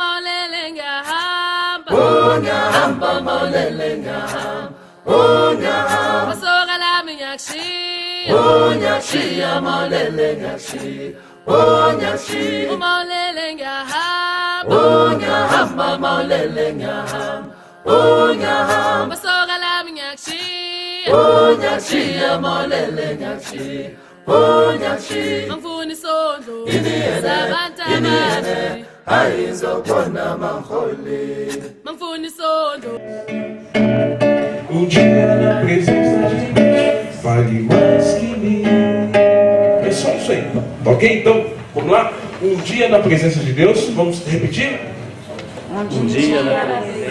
Umaulele ngiyahamba Ngiyahamba maulele ngiyahamba ngiyahamba Masoka lami ngiyakushiya ngiyashiya maulele ngiyashiya ngiyashiya Umaulele ngiyahamba ngiyahamba maulele ngiyahamba ngiyahamba Masoka lami ngiyakushiya ngiyashiya maulele ngiyashiya ngiyashiya Mangifuni isondlo Iniyene, sabantu iniyene, ababi ayizobona mangholi. Mangifuni isondlo Dia na presença de Deus vale mais que mil. É só isso aí, ok? Então, vamos lá? Dia na presença de Deus, vamos repetir? Dia na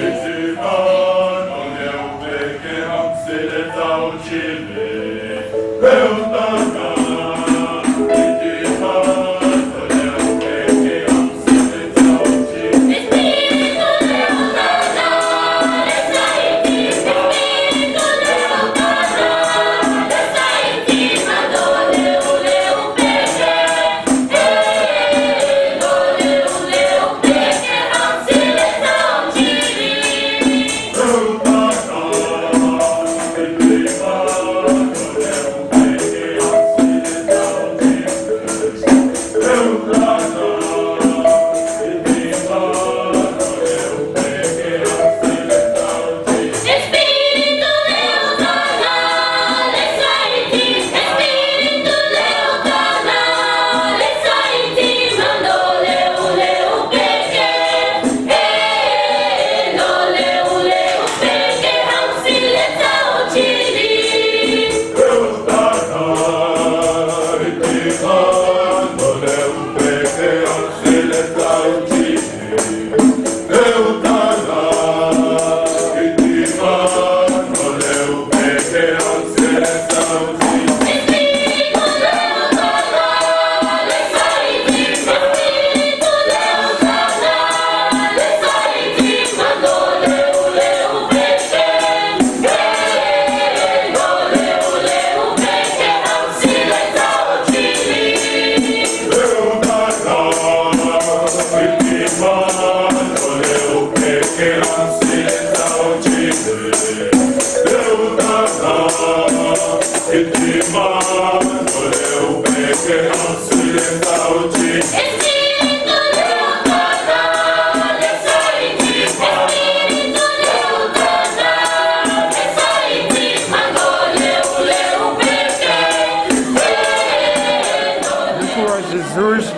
Jesus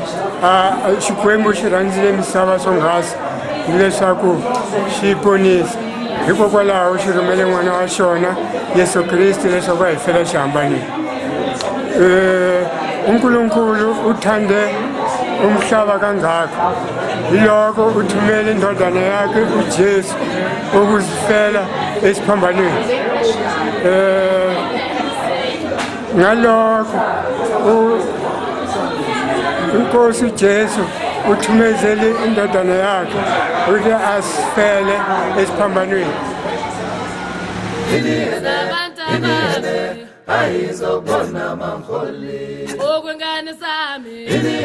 xikwembu xi rhandzile misava swonghasi hileswaku xi ponisa hikokwalaho xi rhumele n'wana wa xona Yesu Kristu leswaku a hi fela xihambaneni. Unkulunkulu u thande umhlaba kangaka hiloko u thumele indodana yakhe uJesu ukuzifela esiphambanweni. Ngalokho Inkosi Jesu uthumezele indodana yakhe ukuthi asifele esiphambanweni. sabantu ababi ayizobona mangholi. okwengane zami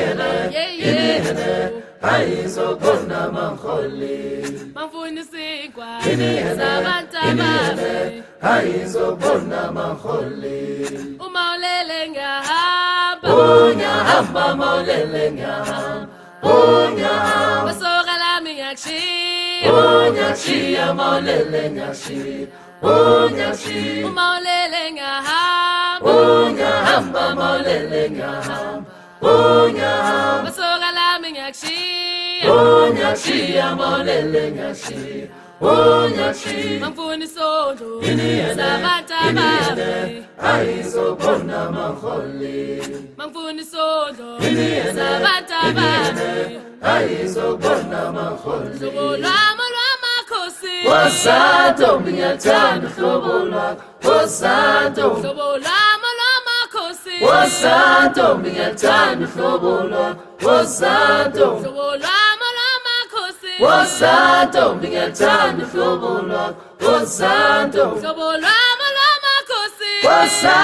Ayizobona mangholi. Mangifuni isinkwa sabantu ababi Ayizobona mangholi. Umaulele ngiyahamba Ngiyahamba maulele ngiyahamba ngiyahamba Masoka lami ngiyakushiya ngiyashiya maulele ngiyashiya ngiyashiya Umaulele ngiyahamba ngiyahamba maulele ngiyahamba ngiyahamba Masoka lami ngiyakushiya ngiyashiya maulele ngiyashiya ngiyashiya Mangifuni isondlo sabantu ababi ayizobona mangholi. Mangifuni isondlo sabantu ababi Ayizobona mangholi. Hlobo lwami lwamakhosi Wasanto ngiyathanda uhlobo lwakho. Wasanto Hlobo lwami lwamakhosi Wasanto ngiyathanda uhlobo lwakho. Wasanto Hlobo lwami lwamakhosi Wasanto ngiyathanda uhlobo lwakho. Wasanto Hlobo lwami lwamakhosi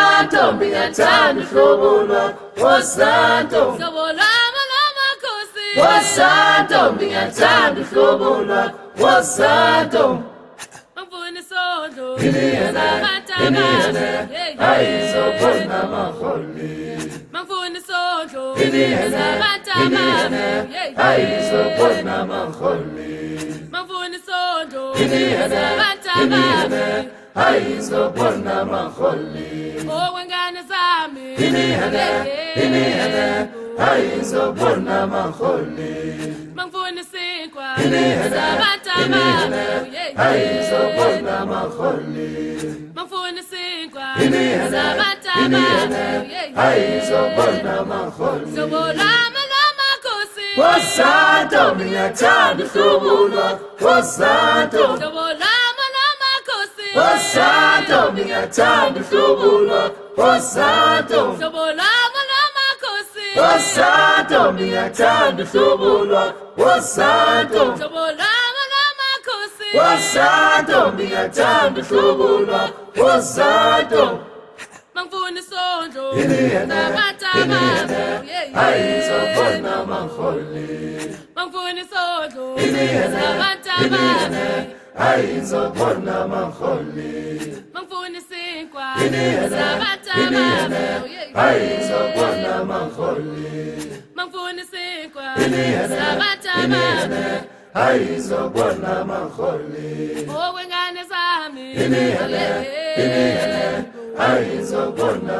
ngiyathanda uhlobo lwakho. Wasanto Hlobo lwami lwamakhosi Wosanto ngiyathanda uhlobo lwakho Wosanto Mangifuna isondlo ayizobona maholi Mangifuna isondlo ayizobona maholi Mangifuna isondlo ayizobona maholi Wengane zami ayizobona maholi Mangifuna isinkwa ayizobona maholi Mangifuna isinkwa ayizobona maholi Zobolama lamakhosi Wosanto ngiyathanda uhlobo lwakho Wosanto Zobolama lamakhosi Wosanto ngiyathanda uhlobo lwakho Wosanto Zobolama lamakhosi Wosanto ngiyathanda uhlobo lwakho Wosanto Zobolama lamakhosi Wosanto ngiyathanda uhlobo lwakho Wosanto Mangifuna isondlo ayizobona maholi Mangifuna isondlo ayizobona maholi Mangifuna isinkwa ayizobona maholi Mangifuna isinkwa ayizobona maholi Wengane zami ayizobona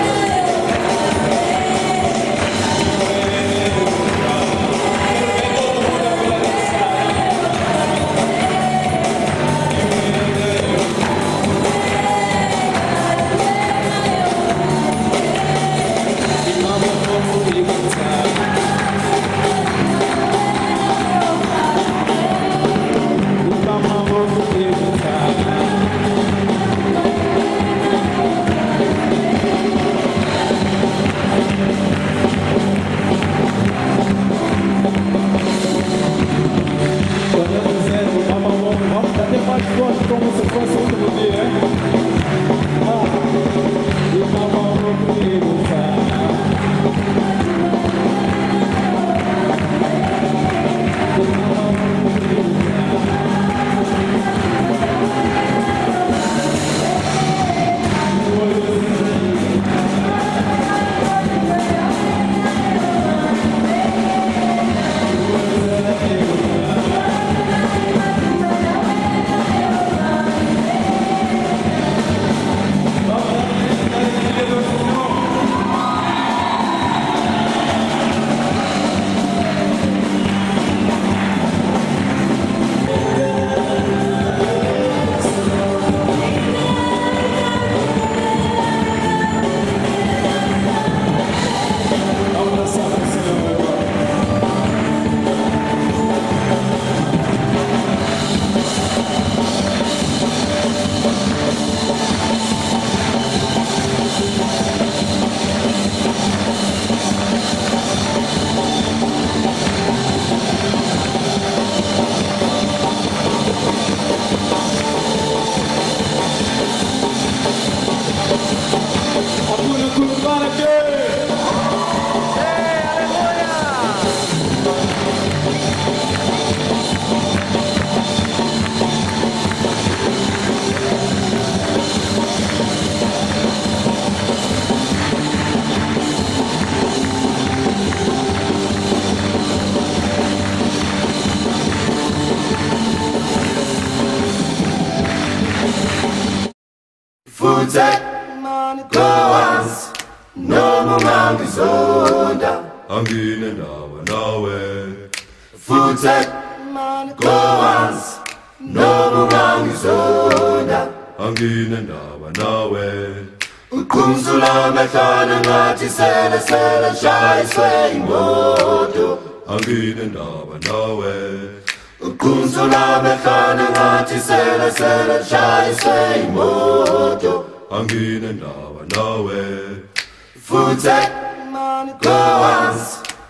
Angine ndawe nawe Futhe go once no mangizonda Angine ndawe nawe Ukumzula mekhana ngathi sele shayiswe imoto Angine ndawe nawe Ukumzula mekhana ngathi sele shayiswe imoto Angine ndawe nawe Futhe go once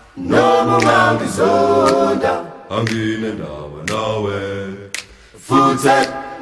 no mangizonda Angine ndawe nawe Futhe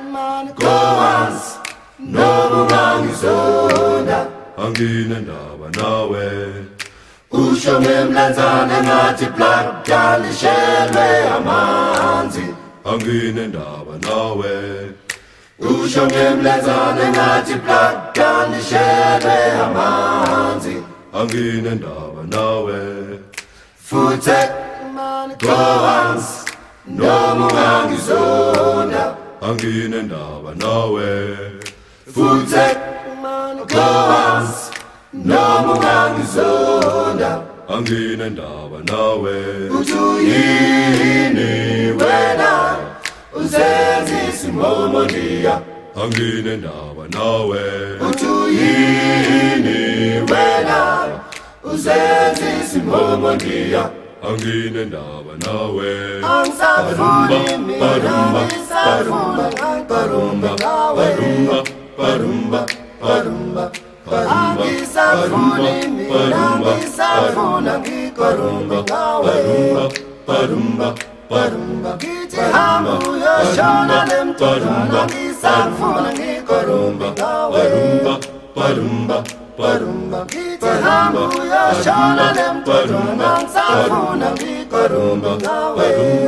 go once no mangizonda Angine ndawe nawe usho ngemlandzane ngathi plaka lishelwe amanzi anginendaba nawe usho ngemlandzane ngathi plaka lishelwe amanzi anginendaba nawe futhe goans noma ungangizonda anginendaba nawe futhe goans noma ungangizonda anginendaba nawe utuyini wena uzenzisa imomondiya anginendaba nawe utuyini wena uzenzisa imomondiya anginendaba nawe angisafuni mina ngisafuna ngikarumbe nawe parumba angisafuni mina ngisafuna ngikarumbe nawe ngithi hamba uyoshona lemntwana ngisafuna ngikarumbe nawe ngithi hamba uyoshona lemntwana ngisafuna ngikarumbe nawe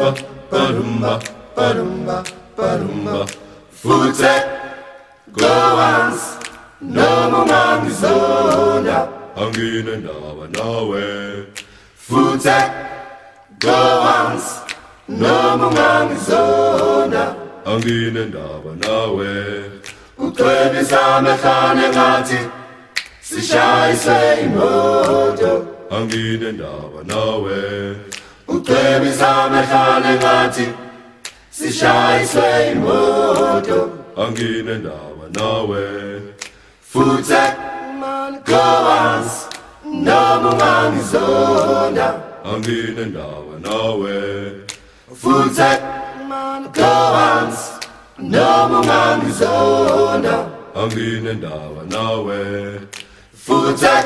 futhe goans noma ungangizonda anginendaba nawe futhe goans noma ungangizonda anginendaba nawe ucwebisa amehlane ngathi sishayiswe imoto anginendaba nawe ucwebisa amehlane ngathi sishayiswe imoto anginendaba nawe futhe goans noma ungangizonda anginendaba nawe futhe goans noma ungangizonda anginendaba nawe futhe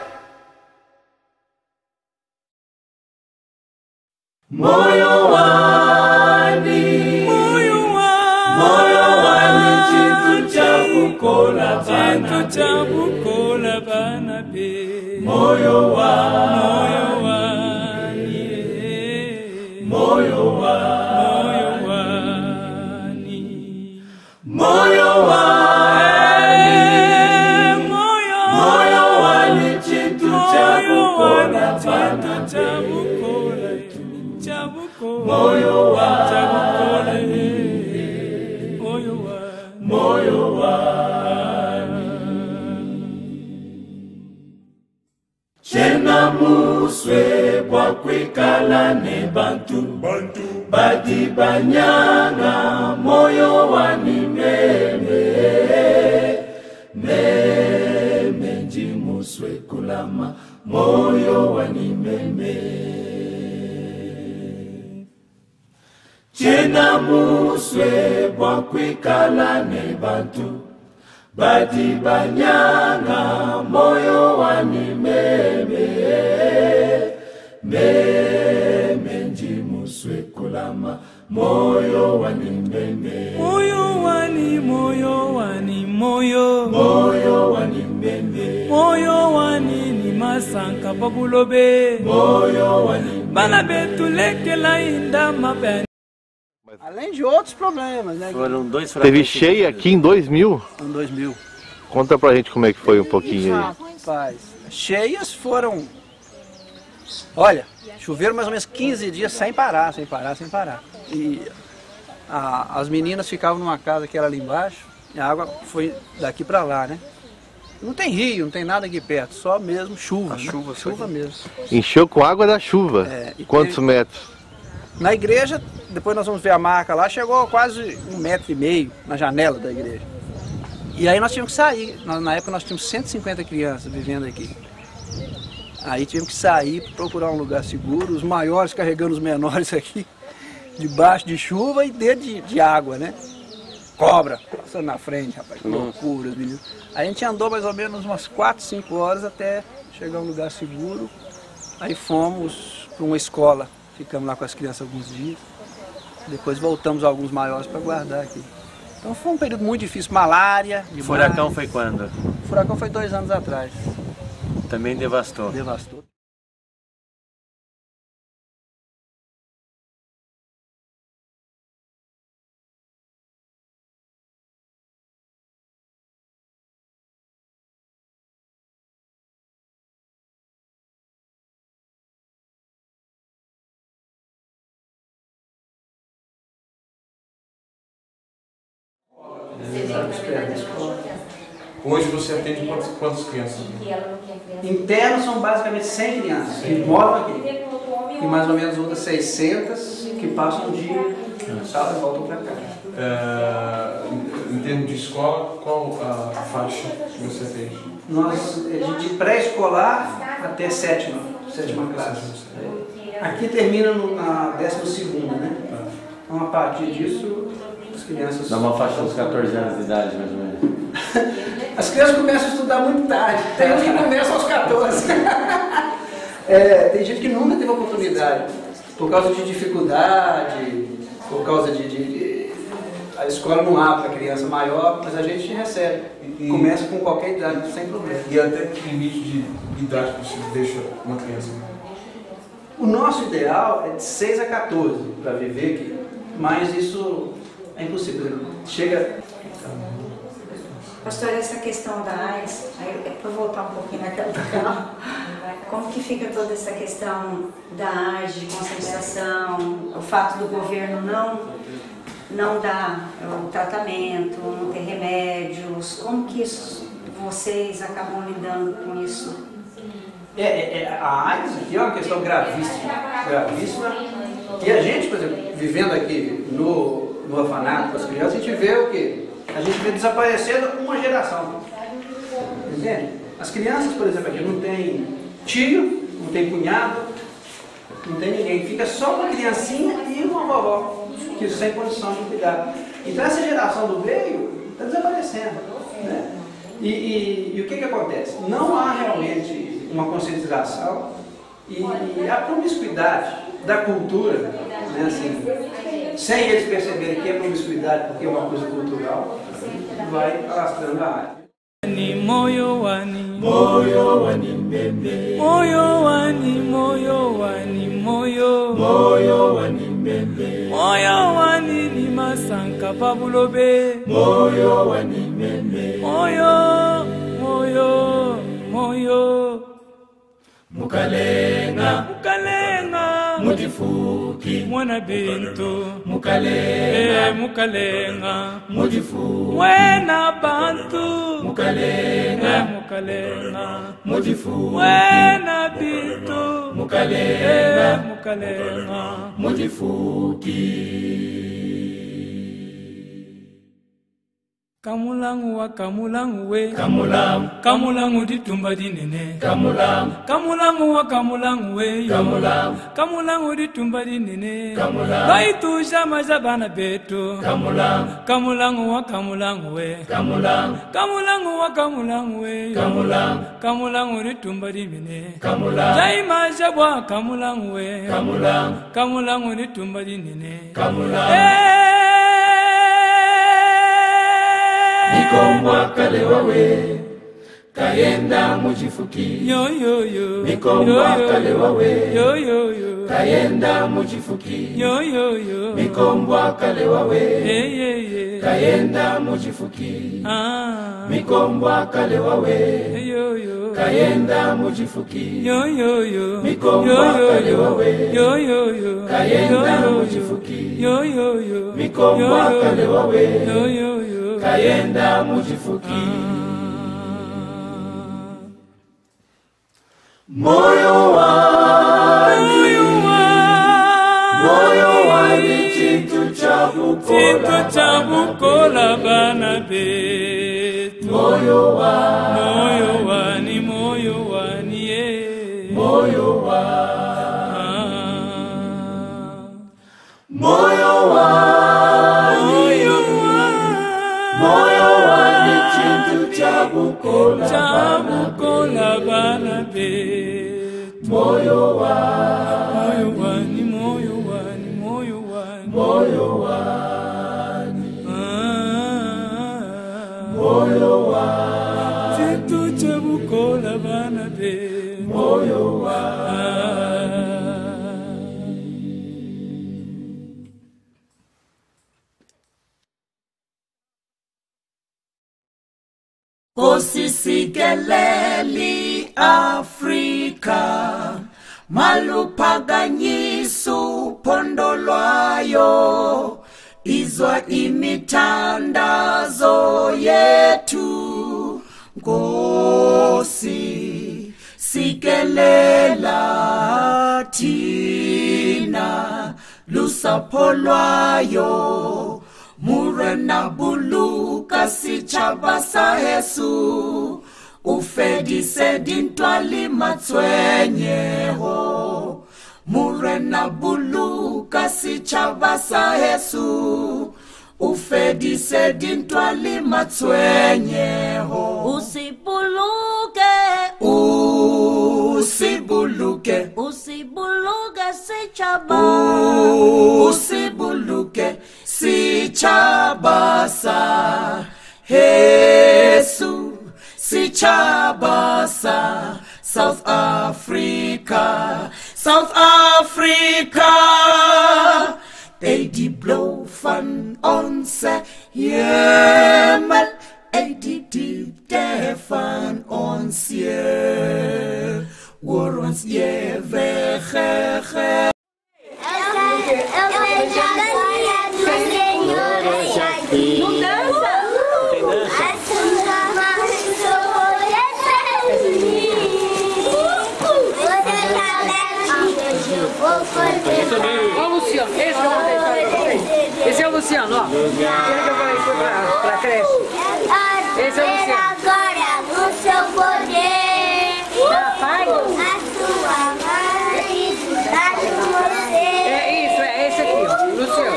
moyo wani chintu chakukola bana pe moyo wani moyo wani chintu chakukola bana pe moyo wani chena muswe kwa kwikala ne bantu badi banyanga moyo wani meme njimuswe kulama moyo wani meme chena muswe kwa kwikala ne bantu badi banyanga moyo wani meme njimuswe kulama moyo wani meme moyo wani meme moyo wani ni masanka pabulobe moyo wani bana betulekela inda mapen. Além de outros problemas, né? Foram dois Teve cheia aqui em 2000? Em 2000. Conta pra gente como é que foi um pouquinho aí. Rapaz, cheias foram... Olha, choveram mais ou menos 15 dias sem parar. E as meninas ficavam numa casa que era ali embaixo, e a água foi daqui pra lá, né? Não tem rio, não tem nada aqui perto, só mesmo chuva, chuva mesmo. Encheu com água da chuva? Quantos metros? Na igreja, depois nós vamos ver a marca lá, chegou quase 1,5 metro na janela da igreja. E aí nós tínhamos que sair, na época nós tínhamos 150 crianças vivendo aqui. Aí tivemos que sair, procurar um lugar seguro, os maiores carregando os menores aqui, debaixo de chuva e dentro de água, né? Cobra, passando na frente, rapaz, que loucura, menino. Aí a gente andou mais ou menos umas 4, 5 horas até chegar a um lugar seguro. Aí fomos para uma escola, ficamos lá com as crianças alguns dias. Depois voltamos alguns maiores para guardar aqui. Então foi um período muito difícil, malária. O furacão foi quando? O furacão foi 2 anos atrás. Também devastou. Devastou. Hoje você atende quantas crianças? Internos são basicamente 100 crianças que moram aqui. E mais ou menos outras 600 que passam um dia na sala e voltam para cá. Em termos de escola, qual a faixa que você atende? Nós, de pré-escolar até sétima classe. Aqui termina na 12ª, né? Então, a partir disso, as crianças... Dá uma faixa dos 14 anos de idade, mais ou menos. As crianças começam a estudar muito tarde. Tem uns que começam aos 14. Tem gente que nunca teve oportunidade. Por causa de dificuldade, por causa a escola não abre para criança maior, mas a gente recebe. Começa com qualquer idade, sem problema. E até que limite de idade você deixa uma criança? O nosso ideal é de 6 a 14 para viver aqui, mas isso é impossível. Chega... Pastor, essa questão da AIDS, para voltar um pouquinho naquela do carro, como que fica toda essa questão da AIDS, de conscientização, o fato do governo não dar o tratamento, não ter remédios, como que vocês acabam lidando com isso? A AIDS aqui é uma questão gravíssima, e a gente, por exemplo, vivendo aqui no orfanato com as crianças, a gente vê o quê? A gente vê desaparecendo uma geração. Entende? As crianças, por exemplo, aqui não tem tio, não tem cunhado, não tem ninguém. Fica só uma criancinha e uma vovó, que sem condição de cuidar. Então essa geração do meio está desaparecendo. Né? E o que acontece? Não há realmente uma conscientização e a promiscuidade da cultura, né, assim, sem eles perceberem que é promiscuidade porque é uma coisa cultural, vai alastrando a área. Moyo wani Moyo wani mbembe. Moyo wani moyo wani moyo Moyo wani mbembe. Moyo wani ni masanka pabulobe. Moyo wani mbembe. Moyo moyo moyo Mukalenga Mukalenga Mudifuki Mwana bintu Mukalenga Mukalenga Mudifuki Wena bantu Mukalenga Mukalenga Mudifuki Wena bintu Mukalenga Mukalenga Mudifuki Kamulangu wa kamulangu we Kamulangu Kamulangu ditumba dinene Kamulangu Kamulangu wa kamulangu we Kamulangu Kamulangu ditumba dinene Kamulangu Baitu jama jabana beto Kamulangu Kamulangu wa kamulangu we Kamulangu Kamulangu wa kamulangu we Kamulangu Kamulangu ditumba dinene Kamulangu Jaima jabwa kamulangu we Kamulangu Kamulangu ditumba dinene Kamulangu Mikombwa kale wawe Kayenda mujifuki Yo yo yo Mikombwa kale wawe Yo yo yo Kayenda mujifuki Yo yo yo Mikombwa kale wawe Kayenda mujifuki Mikombwa kale wawe Yo yo Kayenda mujifuki Yo yo yo Mikombwa kale wawe Yo yo yo Kayenda mujifuki Yo yo yo Mikombwa kale wawe Yo yo yo Kayenda mujifuki Moyo wani Chintu chabukola bana betu Moyo wani ye Moyo wani Chintu chabukola bana betu Moyo wani Chintu chabukola bana betu Moyo wani Osisikeleli Afrika Malupaganyisu pondolwayo Izo izwa imithandazo yethu Nkosi sikelela thina lusapho lwayo Murena buluka sitshaba sa Yesu ufedise dintwali matswenyeho Murena buluka sitshaba sa Yesu ufedise dintwali matswenyeho Usibuluke sitshaba Usibuluke sitshaba sa Yesu sitshaba sa South Africa die blow van onze hemel die diepte van ons hier oor ons ewige Ó, Luciano, esse que eu vou deixar pra vocês. Esse é o Luciano, ó. Aquele que eu falei que foi pra creche. Esse é o Luciano. Agora no seu poder, Pai, a sua mãe está com você. é isso, é esse aqui, ó, Luciano.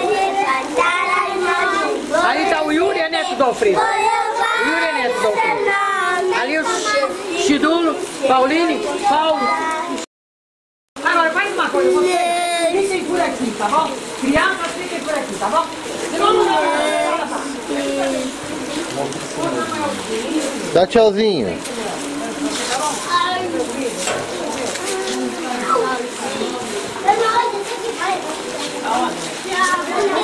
Ali tá o Yuri, é neto do Alfredo. O Yuri é neto do Alfredo. Ali o Chidulo, Pauline, Paulo. Agora faz uma coisa, vocês fiquem por aqui, tá bom? Crianças, fiquem por aqui, tá bom? Senão não Dá tchauzinho. Tá bom?